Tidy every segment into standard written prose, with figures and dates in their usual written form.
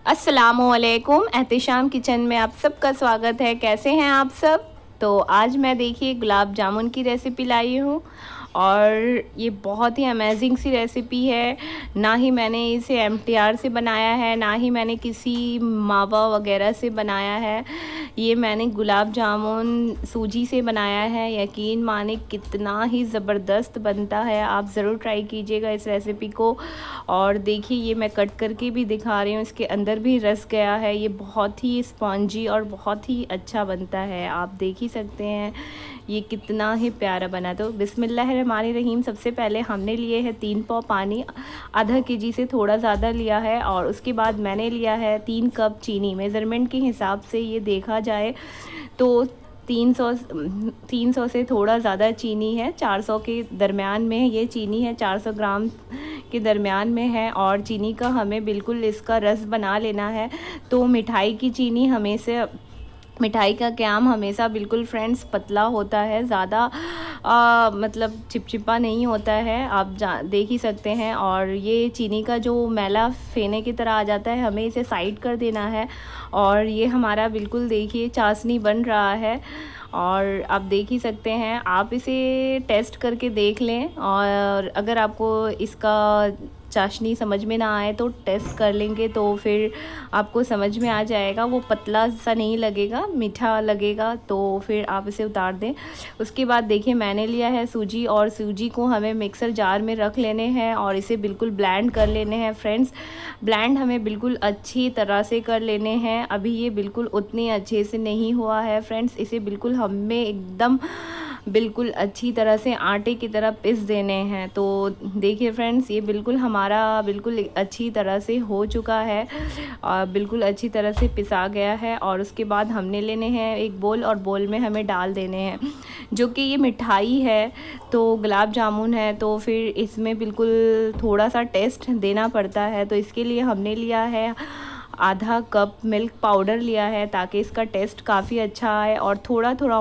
अस्सलामुअलैकुम। एहतिशाम किचन में आप सबका स्वागत है। कैसे हैं आप सब? तो आज मैं देखिए गुलाब जामुन की रेसिपी लाई हूँ और ये बहुत ही अमेजिंग सी रेसिपी है। ना ही मैंने इसे एमटीआर से बनाया है, ना ही मैंने किसी मावा वगैरह से बनाया है। ये मैंने गुलाब जामुन सूजी से बनाया है। यकीन माने कितना ही ज़बरदस्त बनता है। आप ज़रूर ट्राई कीजिएगा इस रेसिपी को। और देखिए ये मैं कट करके भी दिखा रही हूँ, इसके अंदर भी रस गया है। ये बहुत ही स्पॉन्जी और बहुत ही अच्छा बनता है। आप देख ही सकते हैं ये कितना ही प्यारा बना। तो बिस्मिल्लाहिर्रहमानिर्रहीम। सबसे पहले हमने लिए है 3 पाव पानी, आधा केजी से थोड़ा ज़्यादा लिया है। और उसके बाद मैंने लिया है 3 कप चीनी। मेज़रमेंट के हिसाब से ये देखा जाए तो 300 से थोड़ा ज़्यादा चीनी है। 400 के दरमियान में ये चीनी है, 400 ग्राम के दरमियान में है। और चीनी का हमें बिल्कुल इसका रस बना लेना है। तो मिठाई की चीनी हमेशा, मिठाई का क्याम हमेशा बिल्कुल फ्रेंड्स पतला होता है, ज़्यादा मतलब चिपचिपा नहीं होता है। आप देख ही सकते हैं। और ये चीनी का जो मैला फेने की तरह आ जाता है, हमें इसे साइड कर देना है। और ये हमारा बिल्कुल देखिए चाशनी बन रहा है। और आप देख ही सकते हैं, आप इसे टेस्ट करके देख लें। और अगर आपको इसका चाशनी समझ में ना आए तो टेस्ट कर लेंगे, तो फिर आपको समझ में आ जाएगा। वो पतला सा नहीं लगेगा, मीठा लगेगा। तो फिर आप इसे उतार दें। उसके बाद देखिए मैंने लिया है सूजी, और सूजी को हमें मिक्सर जार में रख लेने हैं और इसे बिल्कुल ब्लेंड कर लेने हैं फ्रेंड्स। ब्लेंड हमें बिल्कुल अच्छी तरह से कर लेने हैं। अभी ये बिल्कुल उतने अच्छे से नहीं हुआ है फ्रेंड्स। इसे बिल्कुल हमें एकदम बिल्कुल अच्छी तरह से आटे की तरह पिस देने हैं। तो देखिए फ्रेंड्स, ये बिल्कुल हमारा बिल्कुल अच्छी तरह से हो चुका है और बिल्कुल अच्छी तरह से पिसा गया है। और उसके बाद हमने लेने हैं एक बोल, और बोल में हमें डाल देने हैं, जो कि ये मिठाई है तो गुलाब जामुन है, तो फिर इसमें बिल्कुल थोड़ा सा टेस्ट देना पड़ता है। तो इसके लिए हमने लिया है आधा कप मिल्क पाउडर लिया है, ताकि इसका टेस्ट काफ़ी अच्छा आए। और थोड़ा थोड़ा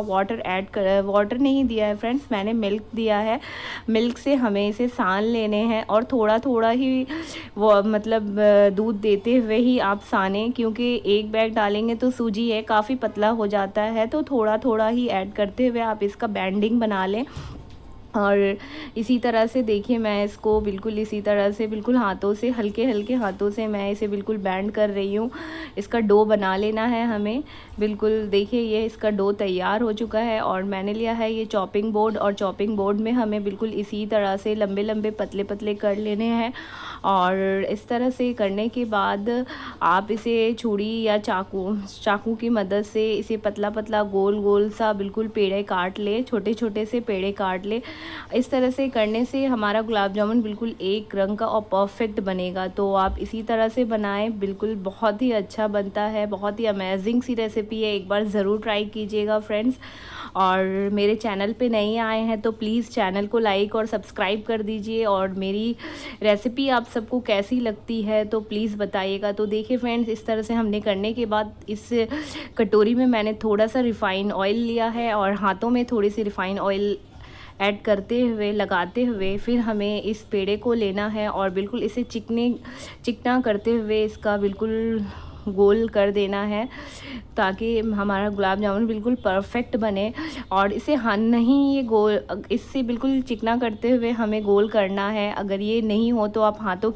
वाटर नहीं दिया है फ्रेंड्स, मैंने मिल्क दिया है। मिल्क से हमें इसे सान लेने हैं, और थोड़ा थोड़ा ही वो मतलब दूध देते हुए ही आप सानें, क्योंकि एक बैग डालेंगे तो सूजी है काफ़ी पतला हो जाता है। तो थोड़ा थोड़ा ही ऐड करते हुए आप इसका बैंडिंग बना लें। और इसी तरह से देखिए मैं इसको बिल्कुल इसी तरह से बिल्कुल हाथों से, हल्के हल्के हाथों से मैं इसे बिल्कुल बैंड कर रही हूँ। इसका डो बना लेना है हमें। बिल्कुल देखिए ये इसका डो तैयार हो चुका है। और मैंने लिया है ये चॉपिंग बोर्ड, और चॉपिंग बोर्ड में हमें बिल्कुल इसी तरह से लंबे लंबे पतले पतले कर लेने हैं। और इस तरह से करने के बाद आप इसे छुरी या चाकू की मदद से इसे पतला पतला गोल गोल सा बिल्कुल पेड़े काट ले, छोटे छोटे से पेड़े काट ले। इस तरह से करने से हमारा गुलाब जामुन बिल्कुल एक रंग का और परफेक्ट बनेगा। तो आप इसी तरह से बनाएं, बिल्कुल बहुत ही अच्छा बनता है। बहुत ही अमेजिंग सी रेसिपी है, एक बार ज़रूर ट्राई कीजिएगा फ्रेंड्स। और मेरे चैनल पे नए आए हैं तो प्लीज़ चैनल को लाइक और सब्सक्राइब कर दीजिए। और मेरी रेसिपी आप सबको कैसी लगती है तो प्लीज़ बताइएगा। तो देखिए फ्रेंड्स, इस तरह से हमने करने के बाद इस कटोरी में मैंने थोड़ा सा रिफ़ाइन ऑयल लिया है, और हाथों में थोड़ी सी रिफ़ाइन ऑयल ऐड करते हुए, लगाते हुए, फिर हमें इस पेड़े को लेना है और बिल्कुल इसे चिकना करते हुए इसका बिल्कुल गोल कर देना है, ताकि हमारा गुलाब जामुन बिल्कुल परफेक्ट बने। और इसे नहीं, ये गोल इससे बिल्कुल चिकना करते हुए हमें गोल करना है। अगर ये नहीं हो तो आप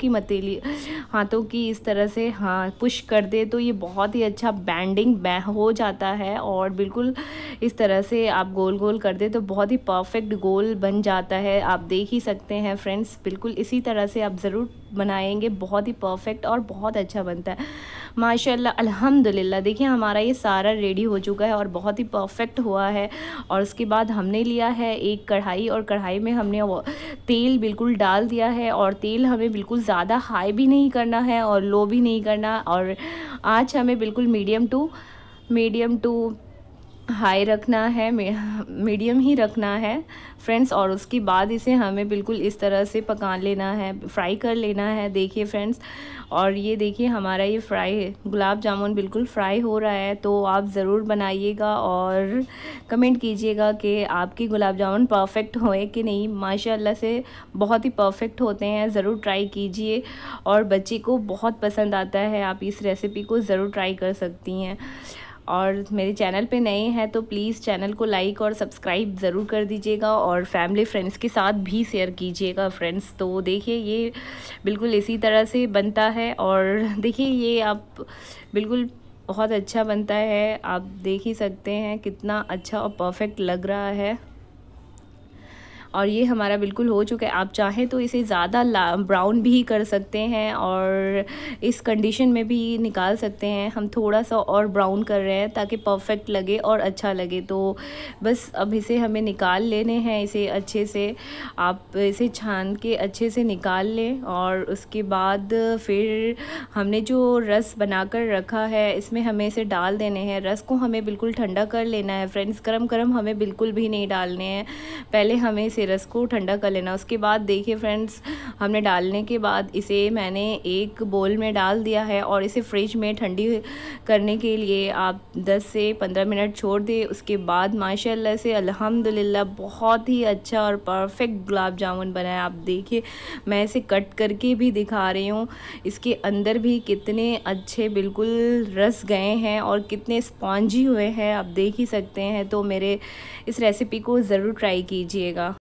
हाथों की इस तरह से पुश कर दे तो ये बहुत ही अच्छा बैंडिंग हो जाता है। और बिल्कुल इस तरह से आप गोल गोल कर दे तो बहुत ही परफेक्ट गोल बन जाता है। आप देख ही सकते हैं फ्रेंड्स, बिल्कुल इसी तरह से आप ज़रूर बनाएंगे, बहुत ही परफेक्ट और बहुत अच्छा बनता है माशाल्लाह अल्हम्दुलिल्लाह। देखिए हमारा ये सारा रेडी हो चुका है और बहुत ही परफेक्ट हुआ है। और उसके बाद हमने लिया है एक कढ़ाई, और कढ़ाई में हमने तेल बिल्कुल डाल दिया है। और तेल हमें बिल्कुल ज़्यादा हाई भी नहीं करना है और लो भी नहीं करना, और आँच हमें बिल्कुल मीडियम टू हाई रखना है, मीडियम ही रखना है फ्रेंड्स। और उसके बाद इसे हमें बिल्कुल इस तरह से पका लेना है, फ्राई कर लेना है। देखिए फ्रेंड्स, और ये देखिए हमारा ये फ्राई गुलाब जामुन बिल्कुल फ्राई हो रहा है। तो आप ज़रूर बनाइएगा और कमेंट कीजिएगा कि आपकी गुलाब जामुन परफेक्ट हुए कि नहीं। माशाल्लाह से बहुत ही परफेक्ट होते हैं, ज़रूर ट्राई कीजिए और बच्चे को बहुत पसंद आता है। आप इस रेसिपी को ज़रूर ट्राई कर सकती हैं। और मेरे चैनल पे नए हैं तो प्लीज़ चैनल को लाइक और सब्सक्राइब ज़रूर कर दीजिएगा और फैमिली फ्रेंड्स के साथ भी शेयर कीजिएगा फ्रेंड्स। तो देखिए ये बिल्कुल इसी तरह से बनता है और देखिए ये आप बिल्कुल बहुत अच्छा बनता है। आप देख ही सकते हैं कितना अच्छा और परफेक्ट लग रहा है। और ये हमारा बिल्कुल हो चुका है। आप चाहें तो इसे ज़्यादा ब्राउन भी कर सकते हैं और इस कंडीशन में भी निकाल सकते हैं। हम थोड़ा सा और ब्राउन कर रहे हैं ताकि परफेक्ट लगे और अच्छा लगे। तो बस अब इसे हमें निकाल लेने हैं इसे अच्छे से। आप इसे छान के अच्छे से निकाल लें और उसके बाद फिर हमने जो रस बनाकर रखा है इसमें हमें इसे डाल देने हैं। रस को हमें बिल्कुल ठंडा कर लेना है फ्रेंड्स, गरम गरम हमें बिल्कुल भी नहीं डालने हैं। पहले हमें इसे रस को ठंडा कर लेना। उसके बाद देखिए फ्रेंड्स, हमने डालने के बाद इसे मैंने एक बोल में डाल दिया है और इसे फ्रिज में ठंडी करने के लिए आप 10 से 15 मिनट छोड़ दें। उसके बाद माशाल्लाह से अल्हम्दुलिल्लाह बहुत ही अच्छा और परफेक्ट गुलाब जामुन बना है। आप देखिए मैं इसे कट करके भी दिखा रही हूँ, इसके अंदर भी कितने अच्छे बिल्कुल रस गए हैं और कितने स्पॉन्जी हुए हैं, आप देख ही सकते हैं। तो मेरे इस रेसिपी को ज़रूर ट्राई कीजिएगा।